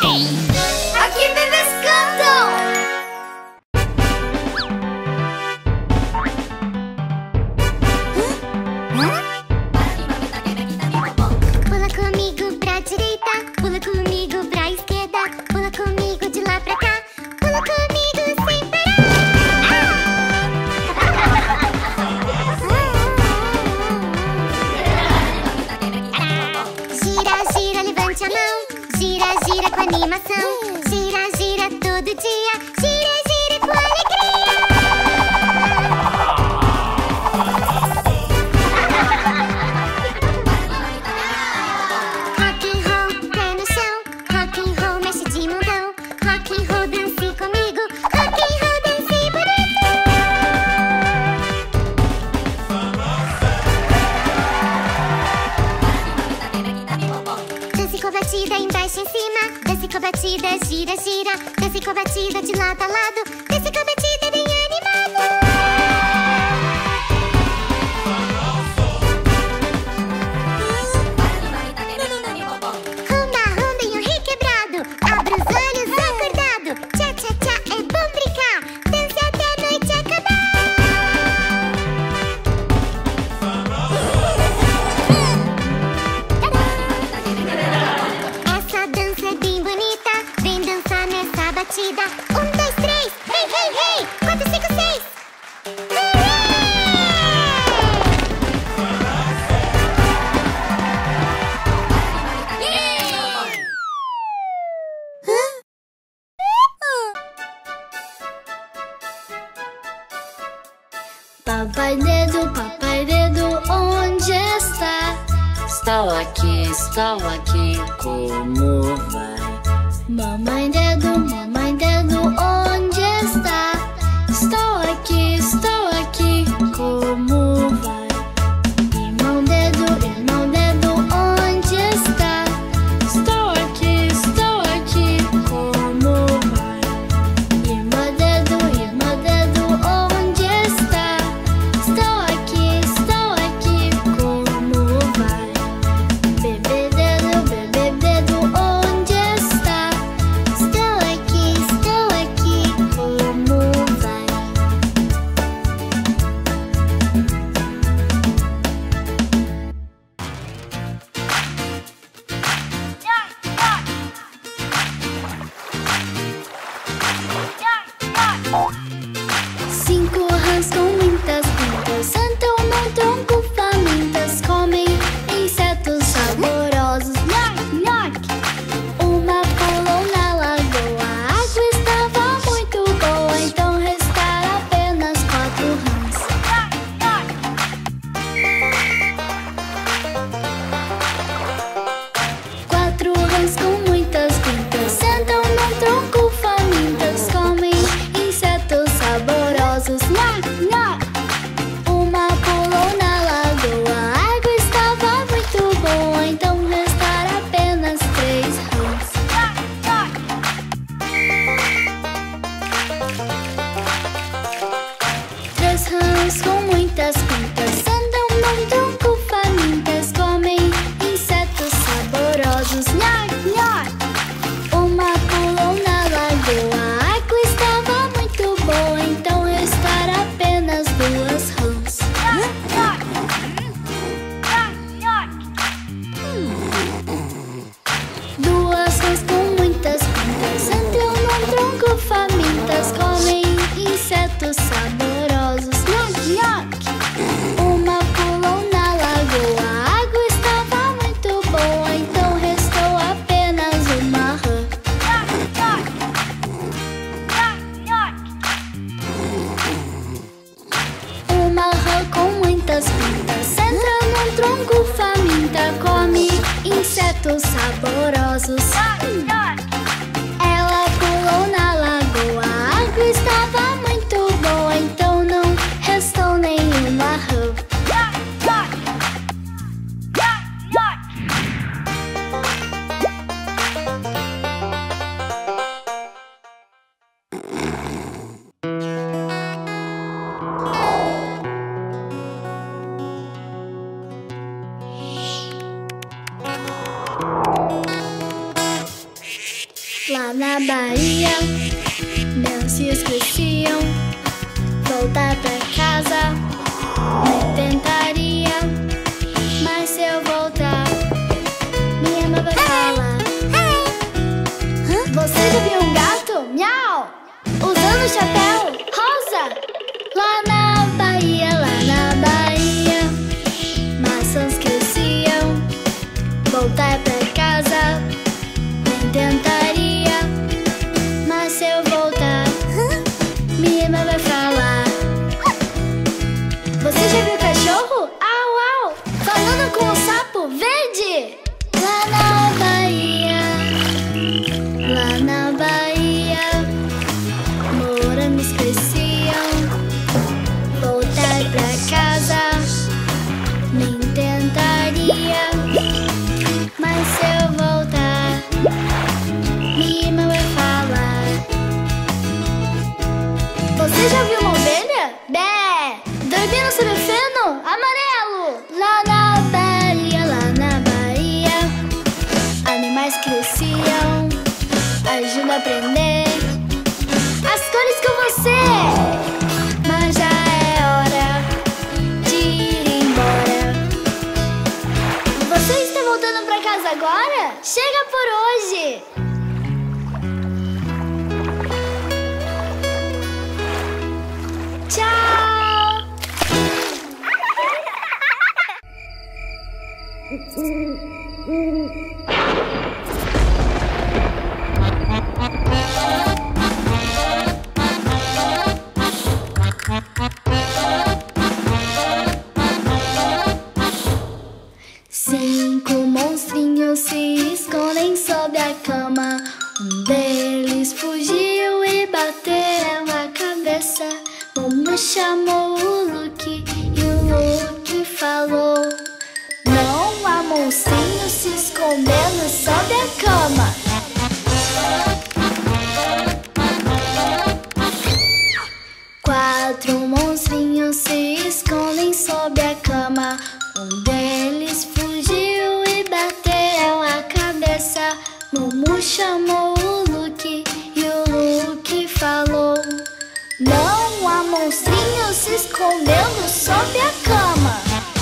Aqui bebês cantam! Pula comigo pra direita, pula comigo pra esquerda, pula comigo de lá pra cá, pula comigo sem parar. Gira, gira, levante a mão. Gira, gira com animação. Gira, gira todo dia. Gira, gira com alegria. Rock and roll, pé no chão. Rock and roll, mexe de mundão. Rock and roll, dance comigo. Rock and roll, dance bonito. Dance com a batida embaixo em cima. Dance com a batida, gira, gira. Dance com a batida de lado a lado. Dance com a batida bem animada. Rumba, rumba em um requebrado. Abra os olhos acordado. Tchá, tchá, tchá, é bom brincar. Dance até a noite acabar. Essa dança é bem bonita. Vem dançar nessa batida. 1, 2, 3. Hey, hey, hey. 4, 5, 6. Papai dedo, onde está? Estou aqui, como vai? Mamãe dedo, onde está? Estou aqui, como vai? Irmão dedo, onde está? Estou aqui, como vai? Irmã dedo, onde está? Estou aqui, como vai? Bebê dedo, onde está? Estou aqui, como vai? 5 rãs com muitas pintas sentam num tronco famintas, comem insetos saborosos. Uma pulou na lagoa, a água estava muito boa, então restaram apenas 4 rãs. 4 rãs com muitas pintas sentam num tronco famintas, comem insetos saborosos. Uma pulou na lagoa, a água estava muito boa, então restaram apenas 3 rãs. 3 rãs com muitas pintas sentam num tronco famintas, comem insetos saborosos. Uma pulou na lagoa, a água estava muito boa, então restaram apenas 2 rãs. 2 rãs com muitas pintas sentam num tronco famintas, comem insetos saborosos. Uma pulou na lagoa, a água estava muito boa, então restou apenas 1 rã. 1 rã com muitas pintas senta num tronco faminta, come insetos saborosos. Ela pulou na lagoa, a água estava muito boa, então não restou nenhuma rã. Lá na Bahia, não se esqueciam voltar pra casa. Nem tentaria, mas se eu voltar, minha mãe vai falar: você já viu um gato? Miau! Usando chapéu rosa. Lá na Bahia, maçãs cresciam. Voltar pra casa, nem tentaria, mas se eu voltar, minha mãe vai falar: você já viu cachorro? Au, au! Falando com o sapo verde. Lá na Bahia, morangos cresciam. Voltar pra casa, nem tentaria, mas se eu voltar, minha mãe vai falar: você já viu uma ovelha? Bé! Dormindo sob o feno amarelo. Lá na Bahia, animais cresciam. Ajuda a aprender as cores com você. Mas já é hora de ir embora. Você está voltando pra casa agora? Chega por hoje! Tchau! Cinco monstrinhos se escondem sob a cama. Um deles fugiu e bateu a cabeça. Mumu chamou o Luke e o Luke falou: não há monstrinho se escondendo sob a cama. Quatro monstrinhos se escondem sob a cama. Um deles fugiu e bateu a cabeça. Mumu chamou o Luke e o Luke falou: não há monstrinho se escondendo sob a cama.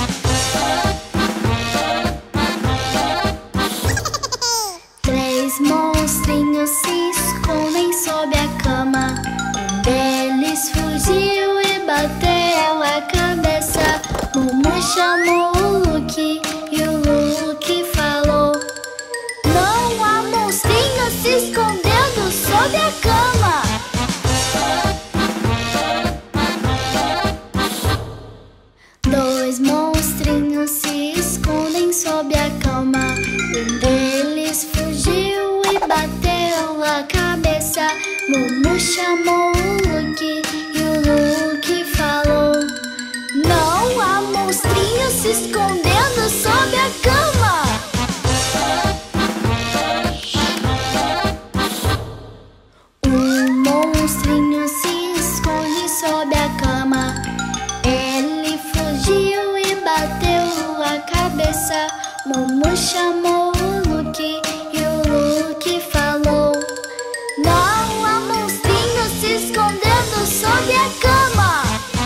Três monstrinhos se escondem sob a cama. Um deles fugiu e bateu a cabeça. Mumu chamou o Luke e o Luke falou: não há monstrinho se escondendo sob a cama. Dois monstrinhos se escondem sob a cama. Um deles fugiu e bateu a cabeça. Mumu chamou o Luke e o Luke falou: não há monstrinho se escondendo sob a cama. Um monstrinho se esconde sob a cama. Ele fugiu e bateu a cabeça. Mumu chamou o Luke e o Luke falou: não há monstrinho se escondendo sob a cama.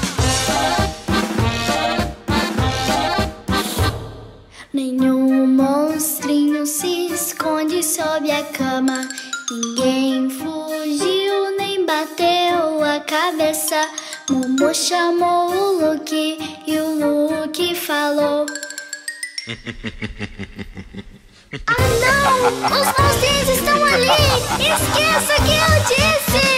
Nenhum monstrinho se esconde sob a cama. Ninguém fugiu nem bateu a cabeça. Mumu chamou o Luke e o Luke falou: ah não! Os monstrinhos estão ali! Esqueça o que eu disse!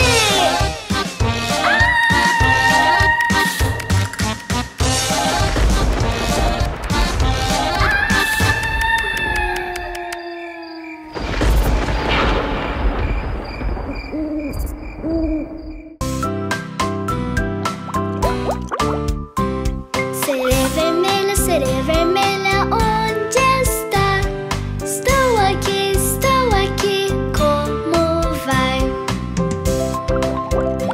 Sereia vermelha, onde está? Estou aqui, como vai?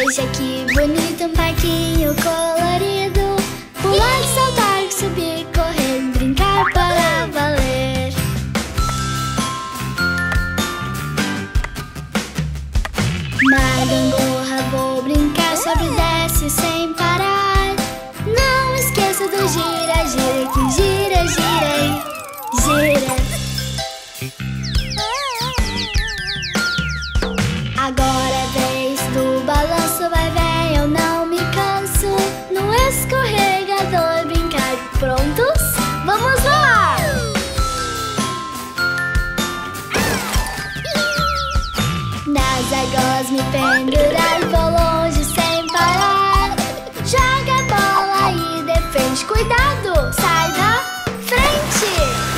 Veja que bonito, um parquinho colorido. Pular, saltar, subir, correr, brincar para valer. Na gangorra vou brincar, sobe e desce sem parar. Não esqueça do gira, gira, que gira, gira e gira. Agora é vez do balanço, vai, vem, eu não me canso. No escorregador brincar, prontos? Vamos lá! Nas argolas me pendurar, vou longe sem parar. Joga a bola e defende, cuidado, sai da frente.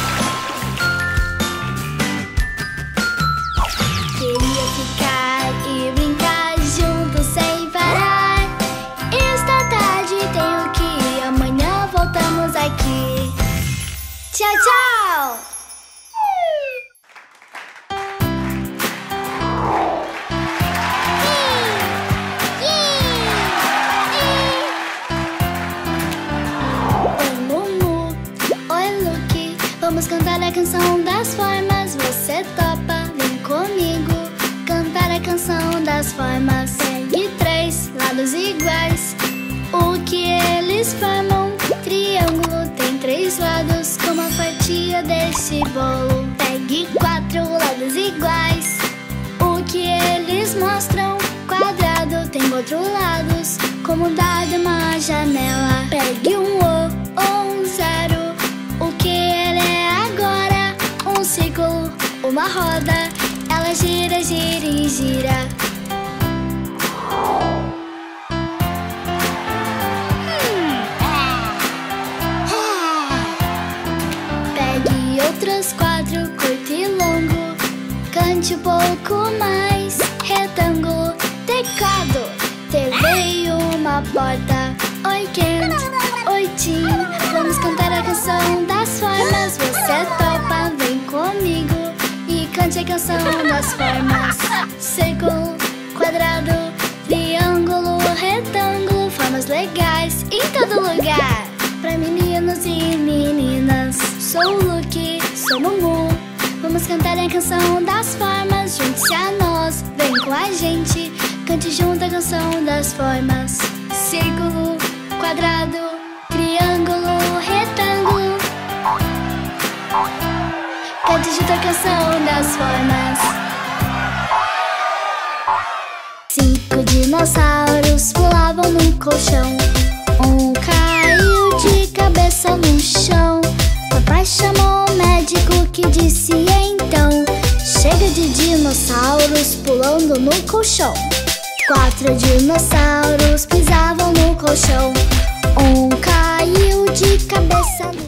Queria ficar e brincar juntos sem parar. Está tarde, tenho que ir, amanhã voltamos aqui. Tchau, tchau! Vamos cantar a canção das formas. Você topa? Vem comigo cantar a canção das formas. Pegue 3 lados iguais. O que eles formam? Triângulo tem 3 lados, como a fatia desse bolo. Pegue 4 lados iguais. O que eles mostram? Quadrado tem 4 lados, como um dado e uma janela. Pegue um O ou um zero. O que ele é agora? Um círculo, uma roda. Ela gira, gira e gira. Pegue outros 4, curto e longo. Cante um pouco mais. Retângulo, teclado, TV e uma porta. Oi, quente, oi, Tim. Vamos cantar a canção das formas. Você topa? Vem comigo e cante a canção das formas. Círculo, quadrado, triângulo, retângulo. Formas legais em todo lugar. Pra meninos e meninas. Sou o Luke, sou Mumu. Vamos cantar a canção das formas. Junte-se a nós, vem com a gente. Cante junto a canção das formas. Círculo, quadrado, triângulo, retângulo. Cante junto a canção das formas. 5 dinossauros pulavam num colchão. Um caiu de cabeça no chão. Papai chamou o médico que disse então: chega de dinossauros pulando no colchão. 4 dinossauros pisavam no colchão. Um caiu de cabeça no